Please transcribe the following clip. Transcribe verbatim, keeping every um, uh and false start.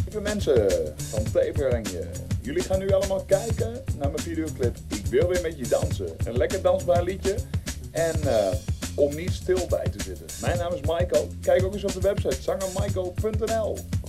Lieve mensen van Peperanje, jullie gaan nu allemaal kijken naar mijn videoclip Ik wil weer met je dansen. Een lekker dansbaar liedje en uh, om niet stil bij te zitten. Mijn naam is Maiko, kijk ook eens op de website zanger maiko punt n l.